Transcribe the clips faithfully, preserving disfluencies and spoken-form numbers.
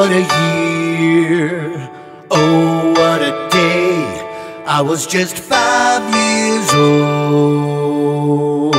what a year, oh what a day. I was just five years old.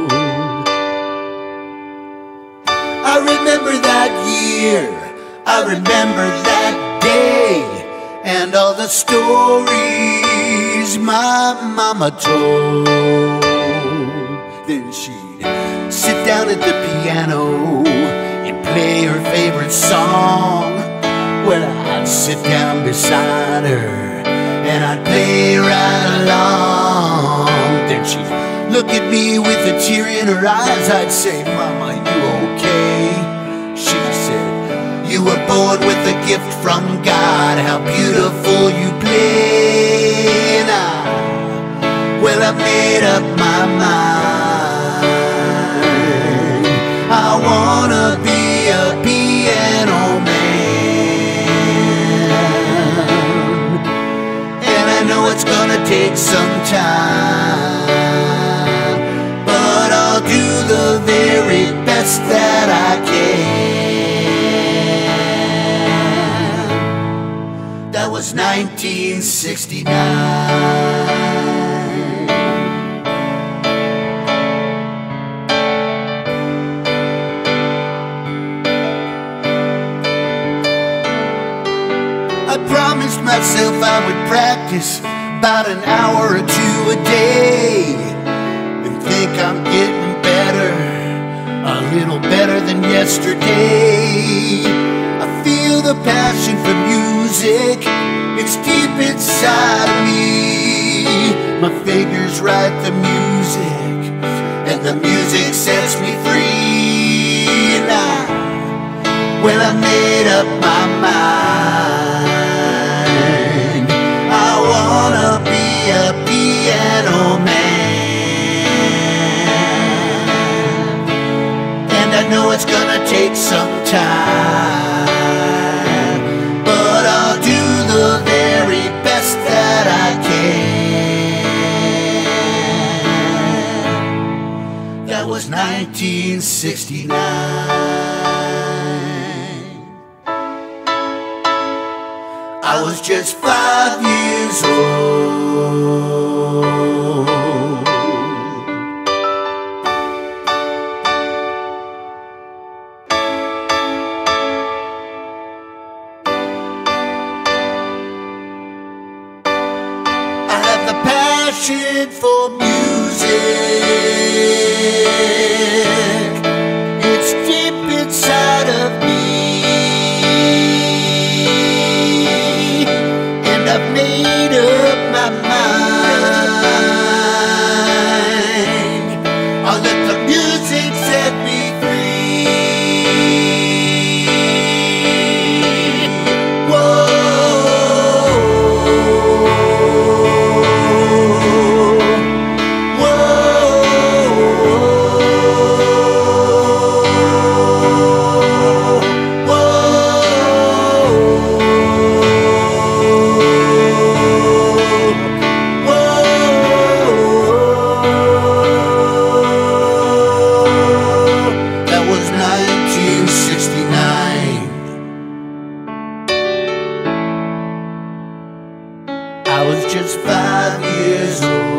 I remember that year, I remember that day, and all the stories my mama told. Then she'd sit down at the piano and play her favorite song. Well, I'd sit down beside her and I'd play right along. Then she'd look at me with a tear in her eyes. I'd say, Mama, you okay? She said, you were born with a gift from God. How beautiful you play. Now, well, I made up my mind. I wanna be a piano man, and I know it's gonna take some time, but I'll do the very best that I can. That was nineteen sixty-nine. I promised myself I would practice about an hour or two a day, and think I'm getting better, a little better than yesterday. I feel the passion for music, it's deep inside me. My fingers write the music, and the music sets me free. And I, well, I made up my mind. I wanna be a piano man, and I know it's gonna take some time, but I'll do the very best that I can. That was nineteen sixty-nine. I was just five years old. I have the passion for music, it's deep inside of me. I've made up my mind. I'll let the music set me free. Whoa, I was just five years old.